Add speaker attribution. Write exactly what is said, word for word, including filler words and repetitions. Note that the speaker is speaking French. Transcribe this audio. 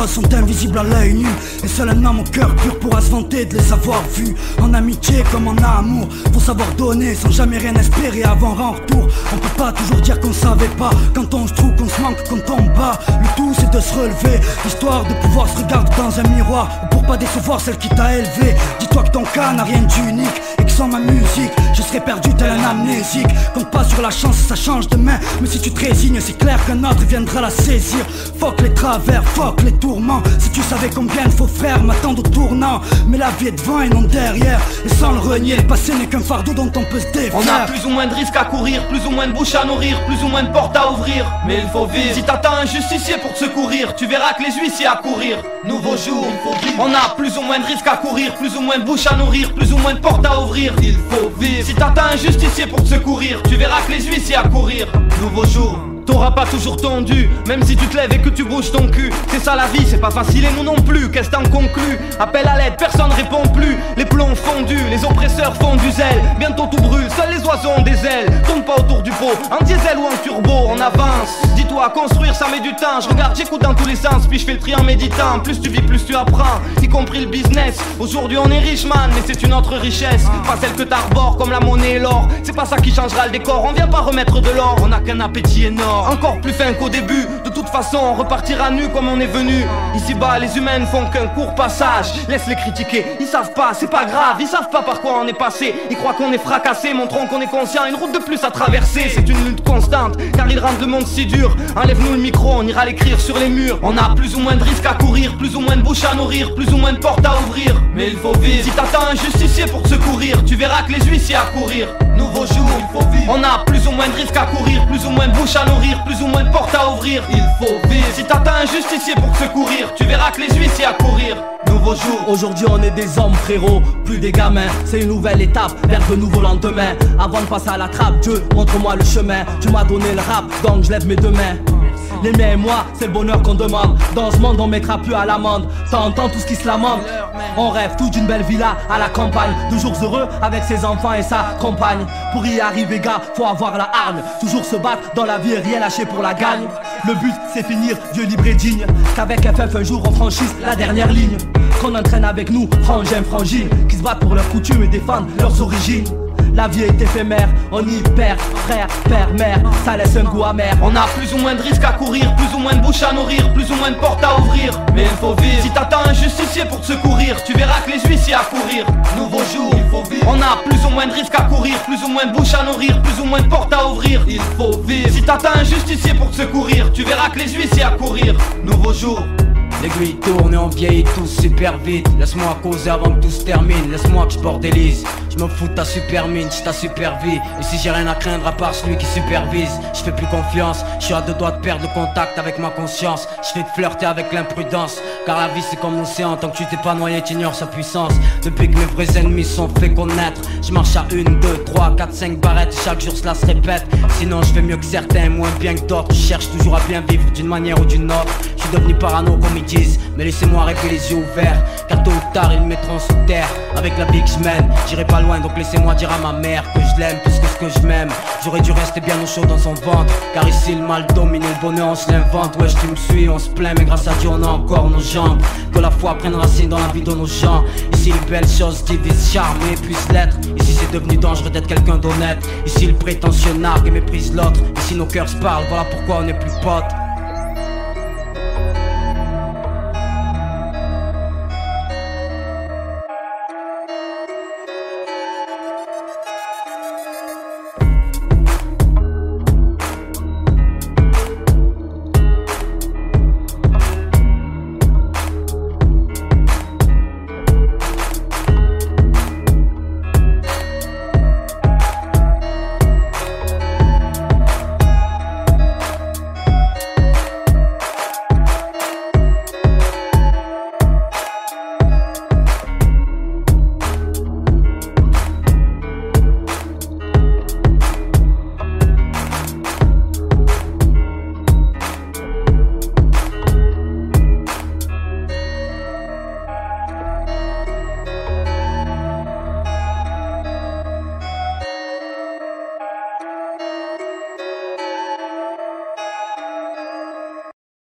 Speaker 1: choses sont invisibles à l'œil nu, et seul un homme au cœur pur pourra se vanter de les avoir vues. En amitié comme en amour, faut savoir donner sans jamais rien espérer avant un retour. On peut pas toujours dire qu'on savait pas, quand on se trouve, qu'on se manque, qu'on tombe bas. Le tout c'est de se relever, histoire de pouvoir se regarder dans un miroir, ou pour pas décevoir celle qui t'a élevé. Dis-toi que ton cas n'a rien d'unique, et que sans ma musique, je serais perdu tel un amnésique. Compte pas sur la chance, ça change demain, mais si tu te résignes, c'est clair qu'un autre viendra la saisir. Fuck les travers, fuck les tourments. Si tu savais combien il faut faire, m'attendre au tournant. Mais la vie est devant et non derrière, et sans le renier, le passé n'est qu'un fardeau dont on peut se défaire.
Speaker 2: On a plus ou moins de risques à courir, plus ou moins de bouches à nourrir, plus ou moins de portes à ouvrir, mais il faut vivre. Si t'attends un justicier pour te secourir, tu verras que les huissiers à courir. Nouveau jour, il faut vivre. On a plus ou moins de risques à courir, plus ou moins de bouches à nourrir, plus ou moins de portes à ouvrir, il faut vivre. Si t'attends un justicier pour te secourir, tu verras que les huissiers à courir. Nouveau jour. T'auras pas toujours tendu, même si tu te lèves et que tu bouges ton cul. C'est ça la vie, c'est pas facile et nous non plus. Qu'est-ce t'en conclus? Appel à l'aide, personne répond plus. Les plombs fondus, les oppresseurs font du zèle. Bientôt tout brûle, seuls les oiseaux ont des ailes. Tourne pas autour du pot, en diesel ou en turbo, on avance. Dis-toi, construire ça met du temps. Je regarde, j'écoute dans tous les sens, puis je fais le tri en méditant. Plus tu vis, plus tu apprends, y compris le business. Aujourd'hui on est riche man, mais c'est une autre richesse. Pas celle que t'arbores comme la monnaie et l'or. C'est pas ça qui changera le décor, on vient pas remettre de l'or. On a qu'un appétit énorme, encore plus fin qu'au début. De toute façon on repartira nu comme on est venu. Ici bas les humains ne font qu'un court passage. Laisse les critiquer, ils savent pas, c'est pas grave. Ils savent pas par quoi on est passé, ils croient qu'on est fracassé. Montrons qu'on est conscient, une route de plus à traverser. C'est une lutte constante, car ils rendent le monde si dur. Enlève-nous le micro, on ira l'écrire sur les murs. On a plus ou moins de risques à courir, plus ou moins de bouches à nourrir, plus ou moins de portes à ouvrir, mais il faut vivre. Si t'attends un justicier pour te secourir, tu verras que les huissiers à courir. Nouveau jour, il faut vivre. On a plus ou moins de risques à courir, plus ou moins de bouches à nourrir, plus ou moins de portes à ouvrir, il faut vivre. Si t'attends un justicier pour te secourir, tu verras que les huissiers à courir. Nouveau jour.
Speaker 3: Aujourd'hui on est des hommes frérot, plus des gamins. C'est une nouvelle étape vers de nouveaux lendemains. Avant de passer à la trappe, Dieu montre-moi le chemin. Tu m'as donné le rap, donc je lève mes deux mains. Les miens et moi, c'est le bonheur qu'on demande. Dans ce monde on mettra plus à l'amende. T'entends tout ce qui se lamente. On rêve tout d'une belle villa à la campagne, de jours heureux avec ses enfants et sa compagne. Pour y arriver gars, faut avoir la hargne. Toujours se battre dans la vie et rien lâcher pour la gagne. Le but c'est finir Dieu libre et digne, qu'avec F F un jour on franchisse la dernière ligne. Qu'on entraîne avec nous, frangin, frangine, qui se battent pour leurs coutumes et défendent leurs origines. La vie est éphémère, on y perd, frère, père, mère, ça laisse un goût amer.
Speaker 2: On a plus ou moins de risques à courir, plus ou moins de bouches à nourrir, plus ou moins de portes à ouvrir, mais il faut vivre. Si t'attends un justicier pour te secourir, tu verras que les huissiers à courir. Nouveau jour, il faut vivre. On a plus ou moins de risques à courir, plus ou moins de bouches à nourrir, plus ou moins de portes à ouvrir, il faut vivre. Si t'attends un justicier pour te secourir, tu verras que les huissiers à courir. Nouveau jour.
Speaker 4: L'aiguille tourne et on vieillit tous super vite. Laisse-moi causer avant que tout se termine. Laisse-moi que je bordélise. Je me fous de ta super mine, ta super vie. Et si j'ai rien à craindre à part celui qui supervise, je fais plus confiance, je suis à deux doigts de perdre le contact avec ma conscience. Je fais que flirter avec l'imprudence, car la vie c'est comme l'océan. Tant que tu t'es pas noyé, t'ignores sa puissance. Depuis que mes vrais ennemis sont fait connaître, je marche à une, deux, trois, quatre, cinq barrettes. Chaque jour cela se répète. Sinon je fais mieux que certains, moins bien que d'autres. Je cherche toujours à bien vivre d'une manière ou d'une autre. Je suis devenu parano comme ils disent, mais laissez-moi rêver les yeux ouverts, car tôt ou tard ils me mettront sous terre. Avec la vie que je mène, j'irai pas loin, donc laissez-moi dire à ma mère que je l'aime plus que ce que je m'aime. J'aurais dû rester bien au chaud dans son ventre, car ici le mal domine et le bonheur on se l'invente. Wesh tu me suis, on se plaint, mais grâce à Dieu on a encore nos jambes. Que la foi prenne racine dans la vie de nos gens. Ici les belles choses divisent, charme et puissent l'être. Ici c'est devenu dangereux d'être quelqu'un d'honnête. Ici le prétentieux nargue et méprise l'autre. Ici nos cœurs se parlent, voilà pourquoi on est plus potes.